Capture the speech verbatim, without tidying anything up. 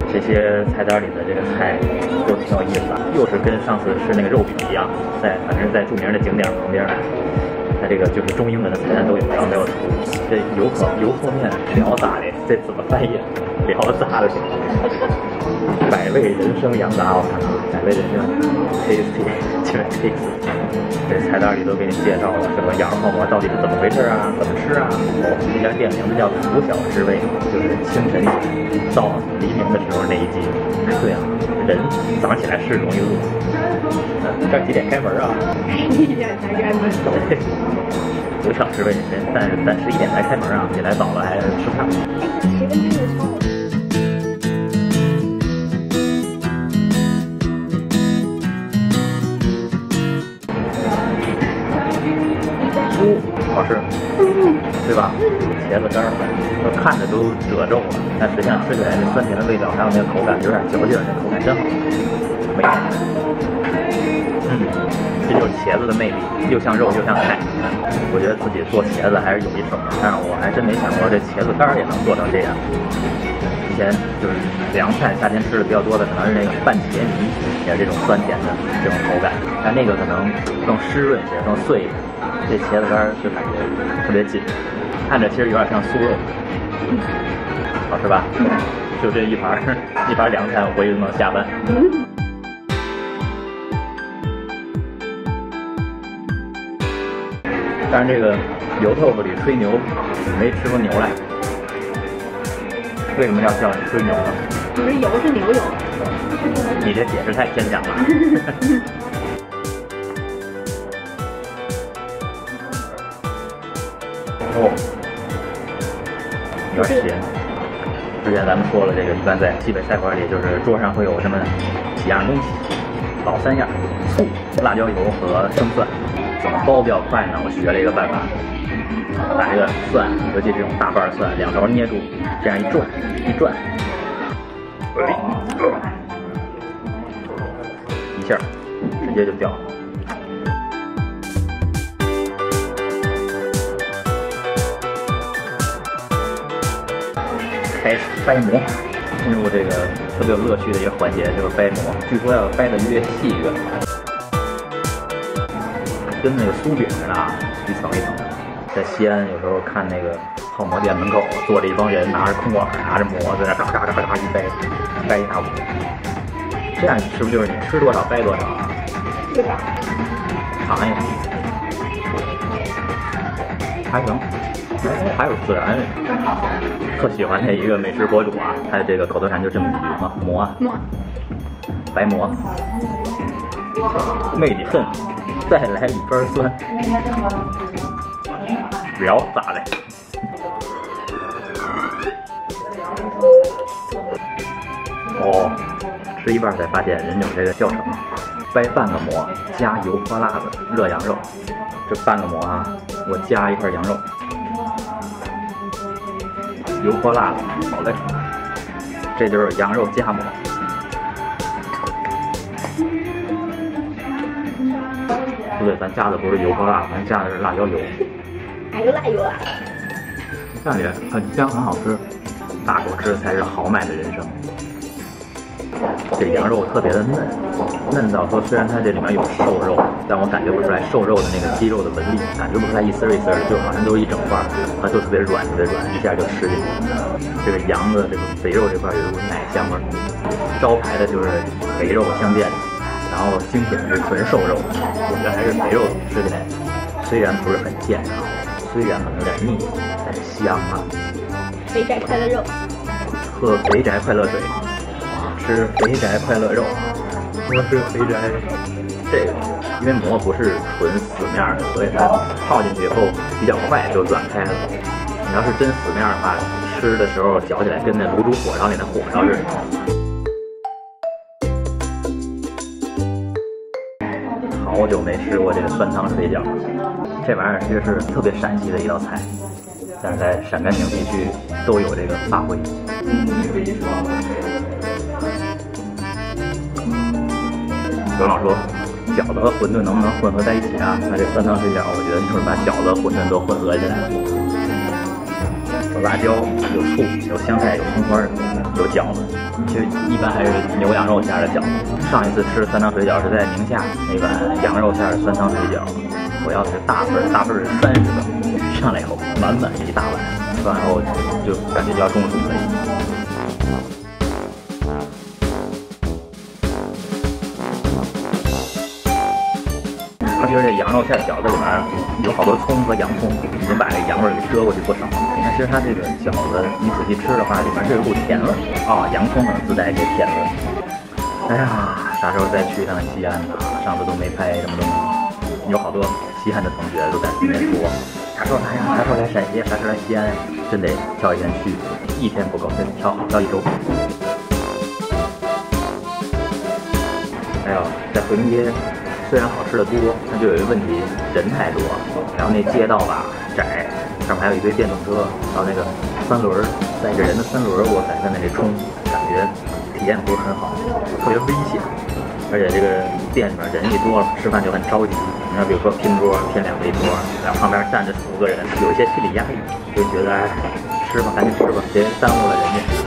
这些菜单里的这个菜都挺有意思的，又是跟上次吃那个肉饼一样，在反正是在著名的景点旁边。它这个就是中英文的菜单都有，然后没有图。这油和油和面聊杂的，这怎么翻译？聊杂的。百味人生羊杂，我看看，百味人生 tasty 就是 tasty。这菜单里都给你介绍了，什么羊肉泡馍到底是怎么回事啊？怎么吃啊？哦，这家店名字叫“拂晓之味”，就是清晨到黎明的时候那一季。对啊，人早上起来是容易饿。嗯，这几点开门啊？ 十一点才开门。 对，拂晓之味，但但十一点才开门啊，你来早了还吃不上。 哎，谁跟这个超？ 好吃，对吧？茄子干儿，我看着都褶皱了，但实际上吃起来那酸甜的味道，还有那个口感有点嚼劲儿，那口感真好。没，嗯，这就是茄子的魅力，又像肉又像菜。我觉得自己做茄子还是有一手的，但是我还真没想过这茄子干儿也能做成这样。以前就是凉菜，夏天吃的比较多的可能是那个拌茄泥，也是这种酸甜的这种口感，但那个可能更湿润一些，更碎一些。这茄子干就感觉特别紧，看着其实有点像酥肉，好吃吧？就这一盘一盘凉菜，我回去就能下饭。但是这个油豆腐里吹牛，没吃出牛来。为什么要叫你吹牛呢？ 不是油是牛油。 你这解释太牵强了。哦，有点咸。之前咱们说了，这个一般在西北菜馆里，就是桌上会有这么几样东西，老三样：醋、辣椒油和生蒜。怎么包比较快呢？我学了一个办法，把这个蒜，尤其这种大瓣蒜，两头捏住，这样一转，一转，一下直接就掉了。开始掰馍，进入这个特别有乐趣的一个环节，就是掰馍。据说要掰得越细越好，跟那个酥饼似的啊，一层一层的。在西安有时候看那个泡馍店门口坐着一帮人，拿着空碗，拿着馍在那嘎嘎嘎嘎一掰，掰一大锅。这样是不是就是你吃多少掰多少啊？ 是的。 尝一下，还行。还有孜然，特喜欢的一个美食博主啊，他这个口头禅就这么一句嘛，馍啊，白馍，妹你恨，再来一根酸，聊咋的？哦，吃一半才发现人有这个教程，掰半个馍，加油泼辣子，热羊肉，这半个馍啊，我加一块羊肉。油泼辣子，好嘞，这就是羊肉夹馍。不对，咱加的不是油泼辣，咱加的是辣椒油。 还有辣油啊！ 看起来很香，很好吃，大口吃才是豪迈的人生。这羊肉特别的嫩，嫩到说虽然它这里面有瘦肉，但我感觉不出来瘦肉的那个肌肉的纹理，感觉不出来一丝一丝的，就好像都是一整块，它就特别软，特别软，一下就吃进去。这个羊的这个肥肉这块有一股奶香味，招牌的就是肥肉相间，然后精品的是纯瘦肉，我觉得还是肥肉吃起来虽然不是很健康，虽然可能有点腻，但是香啊。 肥宅快乐肉， 喝肥宅快乐水。吃肥宅快乐肉，我是肥宅。这个因为馍不是纯死面的，所以它泡进去以后比较快就软开了。你要是真死面的话，吃的时候嚼起来跟那卤煮火烧里的火烧似的。好久没吃过这个酸汤水饺，这玩意儿其实是特别陕西的一道菜，但是在陕甘宁地区都有这个发挥。有老说饺子和馄饨能不能混合在一起啊？那这酸汤水饺，我觉得就是把饺子、馄饨都混合起来。 有辣椒，有醋，有香菜，有葱花，有饺子。其实一般还是牛羊肉馅的饺子。上一次吃酸汤水饺是在宁夏那碗羊肉馅的酸汤水饺，我要是大份，大份是三十个，上来以后满满一大碗，吃完后就感觉就要中暑了。而且这羊肉馅饺子里面有好多葱和洋葱，已经把这羊味给遮过去不少。你看，其实它这个饺子，你仔细吃的话，里面是有股甜味啊、哦，洋葱可能自带一些甜味。哎呀，啥时候再去一趟西安呢？上次都没拍什么东西。有好多西安的同学都在身边说，啥时候来呀？啥时候来陕西？啥时候来西安呀？真得挑一天去，一天不够，真得挑好挑一周。哎呦，在回民街。虽然好吃的多，但就有一个问题，人太多，然后那街道吧窄，上面还有一堆电动车，还有那个三轮载着人的三轮，我在在那里冲，感觉体验不是很好，特别危险。而且这个店里面人一多了，吃饭就很着急。你看，比如说拼桌，拼两个一桌，然后旁边站着四五个人，有一些心理压力，就觉得哎，吃吧，赶紧吃吧，别耽误了人家。